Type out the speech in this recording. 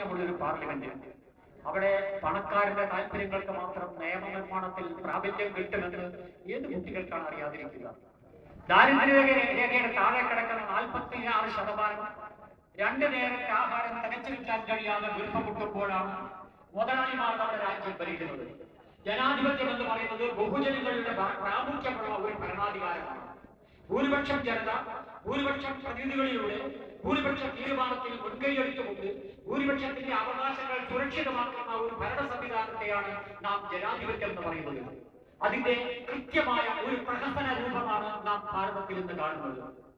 പ്രാമുഖ്യമുള്ളൊരു parliament. അവിടെ പണക്കാരുടെ താല്പര്യങ്ങൾക്ക് മാത്രം നിയമനിർമ്മാണത്തിൽ പ്രാബല്യം കിട്ടുമെന്ന് ഏത് കുട്ടികൾക്കാണ് അറിയാതിരിക്കുക? ദാരിദ്ര്യരേഖയുടെ താഴെ കിടക്കുന്ന 46% 2 നേരത്തെ ആഹാരം തികച്ചു കിട്ടാൻ കഴിയാതെ വീർപ്പമുട്ടുമ്പോഴാണ് മുതലാളിമാർ നമ്മുടെ രാജ്യം ഭരിക്കുന്നത്. ജനാധിപത്യം എന്ന് പറയുന്നത് ബഹുജനങ്ങളുടെ പ്രാമുഖ്യമുള്ള ഒരു ഭരണാധികാരമാണ്. ഭൂരിപക്ഷം ജനത ഭൂരിപക്ഷം പ്രതിനിധികളിലൂടെ ഭൂരിപക്ഷ തീരുമാനത്തിൽ മുൻകൈയെടുത്തുകൊണ്ട് ഭൂരിപക്ഷത്തിന്റെ അവകാശങ്ങൾ സുരക്ഷിതമാക്കുന്ന ഒരു ഭരണ സംവിധാനത്തെയാണ് നാം ജനാധിപത്യം എന്ന് പറയുന്നത്. അതിന്റെ കൃത്യമായ ഒരു പ്രഹസന രൂപമാണ് നാം ഭാരതത്തിൽ നിന്ന് കാണുന്നത്.